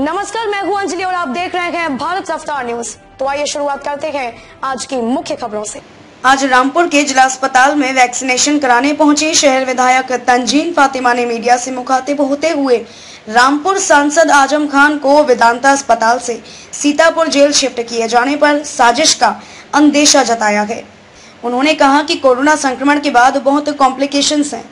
नमस्कार, मैं हूं अंजलि और आप देख रहे हैं भारत रफ्तार न्यूज। तो आइए शुरुआत करते हैं आज की मुख्य खबरों से। आज रामपुर के जिला अस्पताल में वैक्सीनेशन कराने पहुंची शहर विधायक तंजीन फातिमा ने मीडिया से मुखातिब होते हुए रामपुर सांसद आजम खान को वेदांता अस्पताल से सीतापुर जेल शिफ्ट किए जाने पर साजिश का अंदेशा जताया है। उन्होंने कहा कि कोरोना संक्रमण के बाद बहुत कॉम्प्लिकेशंस हैं,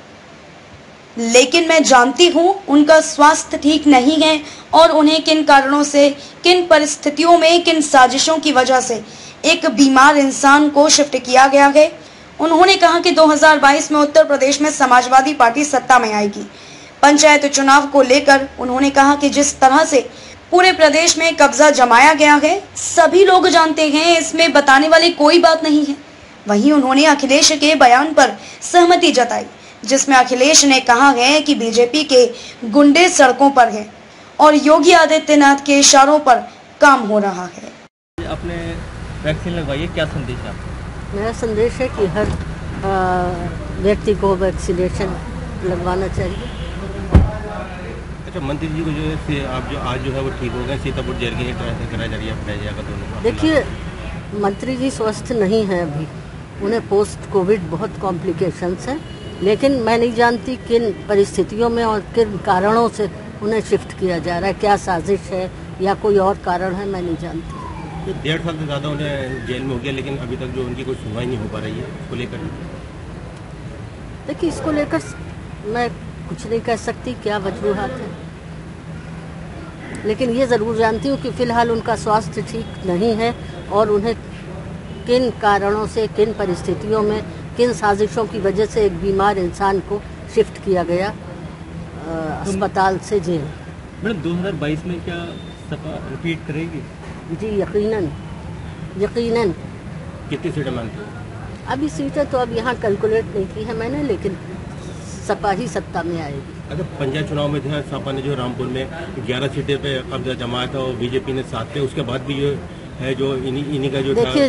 लेकिन मैं जानती हूँ उनका स्वास्थ्य ठीक नहीं है और उन्हें किन कारणों से, किन परिस्थितियों में, किन साजिशों की वजह से एक बीमार इंसान को शिफ्ट किया गया है। उन्होंने कहा कि 2022 में उत्तर प्रदेश में समाजवादी पार्टी सत्ता में आएगी। पंचायत चुनाव को लेकर उन्होंने कहा कि जिस तरह से पूरे प्रदेश में कब्जा जमाया गया है, सभी लोग जानते हैं, इसमें बताने वाली कोई बात नहीं है। वहीं उन्होंने अखिलेश के बयान पर सहमति जताई, जिसमें अखिलेश ने कहा है कि बीजेपी के गुंडे सड़कों पर हैं और योगी आदित्यनाथ के इशारों पर काम हो रहा है। अपने वैक्सीन लगवाइए, क्या संदेश है आपका? मेरा संदेश है कि हर व्यक्ति को वैक्सीनेशन लगवाना चाहिए। अच्छा, मंत्री जी को जो है आप जो आज जो है वो ठीक हो गए, सीतापुर जेल की ट्रांसफर कराया जा रही है, अपनाया जाएगा दोनों को। देखिए, मंत्री जी स्वस्थ नहीं है अभी, उन्हें पोस्ट कोविड बहुत कॉम्प्लिकेशंस हैं, लेकिन मैं नहीं जानती किन परिस्थितियों में और किन कारणों से उन्हें शिफ्ट किया जा रहा है। क्या साजिश है या कोई और कारण है, मैं नहीं जानती। 1.5 साल से ज़्यादा उन्हें जेल में हो गया, लेकिन अभी तक जो उनकी कोई सुनवाई नहीं हो पा रही है, इसको लेकर। देखिए, इसको लेकर मैं कुछ नहीं कह सकती क्या वजूहात है, लेकिन ये ज़रूर जानती हूँ कि फ़िलहाल उनका स्वास्थ्य ठीक नहीं है और उन्हें किन कारणों से, किन परिस्थितियों में, किन साजिशों की वजह से एक बीमार इंसान को शिफ्ट किया गया अस्पताल से जेल। मैडम, 2022 में क्या सपा रिपीट करेगी? जी यकीनन, यकीनन। कितनी सीटें मानती हैं? अभी सीटें तो अब यहाँ कैलकुलेट नहीं की है मैंने, लेकिन सपा ही सत्ता में आएगी। अच्छा, पंचायत चुनाव में जो सपा ने जो रामपुर में 11 सीटें पे कब्जा जमाया था और बीजेपी ने 7 पे, उसके बाद भी जो है जो इन्हीं का जो देखिए,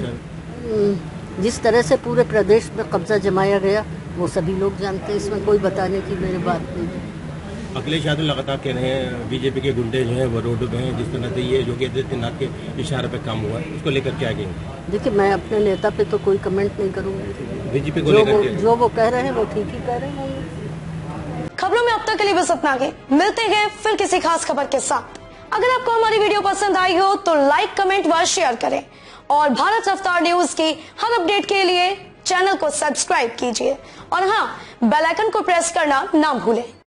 जिस तरह से पूरे प्रदेश में कब्जा जमाया गया वो सभी लोग जानते हैं, इसमें कोई बताने की मेरी बात नहीं है। अखिलेश यादव लगातार कह रहे हैं बीजेपी के गुंडे जो हैं वो रोड पे हैं, जिस तरह से ये योगी आदित्यनाथ के इशारे पे काम हुआ है, उसको लेकर क्या कहेंगे? देखिए, मैं अपने नेता पे तो कोई कमेंट नहीं करूँगी। बीजेपी को लेकर जो वो कह रहे हैं वो ठीक ही कह रहे हैं। खबरों में अब तक के लिए बस इतना ही। मिलते हैं फिर किसी खास खबर के साथ। अगर आपको हमारी वीडियो पसंद आई हो तो लाइक, कमेंट व शेयर करें और भारत रफ्तार न्यूज की हर अपडेट के लिए चैनल को सब्सक्राइब कीजिए और हाँ, बेल आइकन को प्रेस करना ना भूलें।